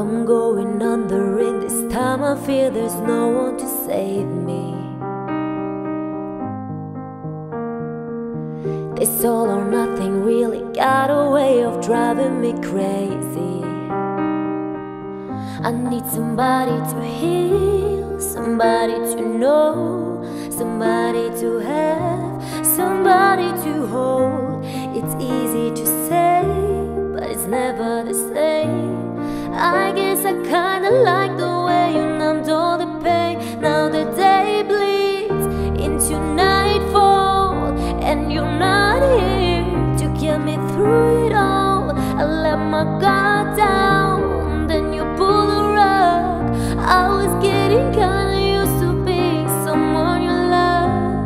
I'm going under, and this time I feel there's no one to save me. This all or nothing really got a way of driving me crazy. I need somebody to heal, somebody to know, somebody to have, somebody to hold. It's easy to say, but it's never the same. I guess I kinda like the way you numbed all the pain. Now the day bleeds into nightfall, and you're not here to get me through it all. I let my guard down, then you pull the rug. I was getting kinda used to being someone you love.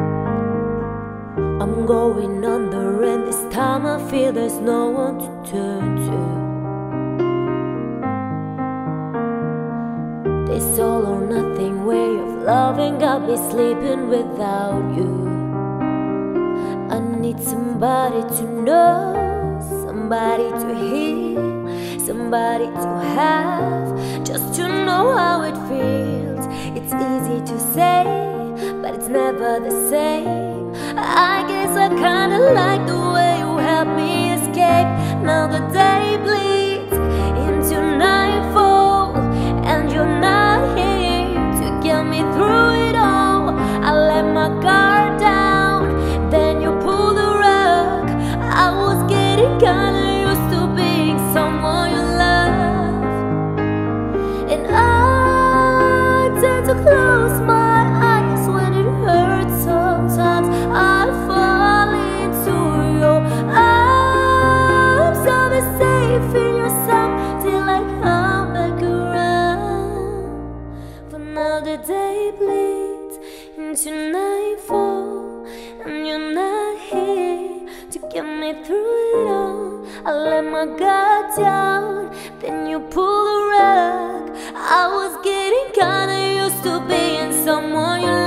I'm going under, and this time I feel there's no one to turn to. This all or nothing way of loving got me sleeping without you. I need somebody to know, somebody to heal, somebody to have, just to know how it feels. It's easy to say, but it's never the same. I guess I kinda like the way you helped me escape. Now the day bleeds into nightfall, and you're not here to get me through it all. I let my guard down, then you pull the rug. I was getting kinda used to being someone you love, and I tend to close my eyes when it hurts. Sometimes I fall into your arms. I'll be safe in your song till I come back around. But now the day bleeds into nightfall, and you're not here to get me through it all. I let my guard down, then you pull the rug. I was getting kinda used to being someone you